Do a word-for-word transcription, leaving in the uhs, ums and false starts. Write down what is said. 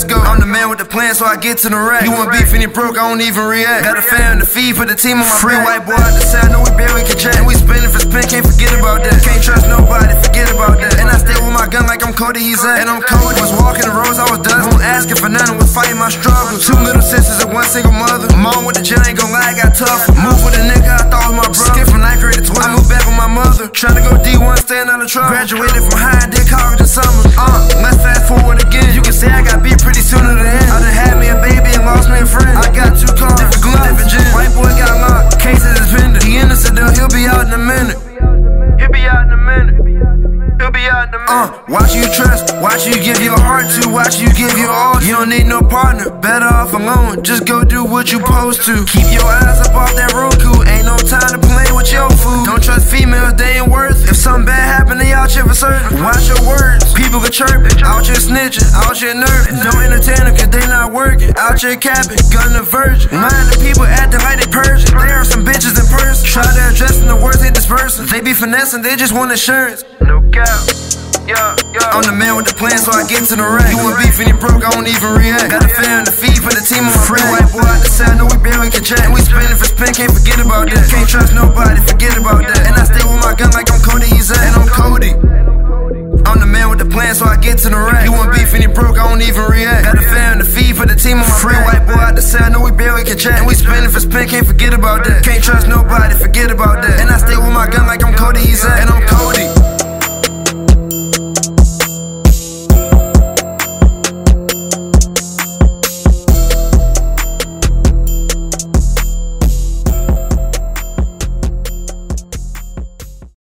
let's go. I'm the man with the plan, so I get to the rack. You want beef and you broke, I don't even react. Got a fan to feed for the team on my free back. White boy out the side, know we barely can chat. And we spinning for spin, can't forget about that. Can't trust nobody, forget about that. And I stay with my gun like I'm Cody, he's Zack. And I'm Cody, was walking the roads, I was done. Won't asking for nothing, was fighting my struggles. Two little sisters and one single mother. Mom with the jail, ain't gon' lie, I got tough. Move with a nigga, I thought was my brother. Skip from ninth grade to twelve, I moved back with my mother. Tryna go D one, staying out of trouble. Graduated from high and did college in summer. Uh, let's fast forward again. You can say I got beat pretty soon to the end. I done had me a baby and lost me a friend. I got two cars, different gloves, different gyms. White boy got locked, cases is pending. He innocent though, he'll be out in a minute. He'll be out in a minute. He'll be out in a minute. Uh, watch you trust, watch you give your heart to, watch you give your all. You don't need no partner, better off alone. Just go do what you supposed to. Keep your eyes up off that Roku. Ain't no time to play with your food. Don't trust females, they ain't worth it. If something bad happen, they out here for certain. Watch your words, people get chirping. Out here snitching, out here nerving. Don't entertain them cause they not working. Out here capping, gun the virgin. Mind the people acting like they purging. There are some bitches in person. Try to address them, the words they dispersing. They be finessing, they just want insurance. No cap. Yeah, yeah. I'm the man with the plan, so I get to the rack. You want beef and you broke, I don't even react. Got a fan to feed for the team on my free white boy out the side, know we barely can chat. And we spinning for spin, can't forget about that. Can't trust nobody, forget about that. And I stay with my gun like I'm Cody, he's Zack. And I'm Cody. I'm the man with the plan, so I get to the rack. You want beef and you broke, I don't even react. Got a fan to feed for the team on my free white boy out the side, know we barely can chat. And we spinning for spin, can't forget about that. Can't trust nobody, forget about that. And I stay with my gun like I'm Cody, he's Zack. And I'm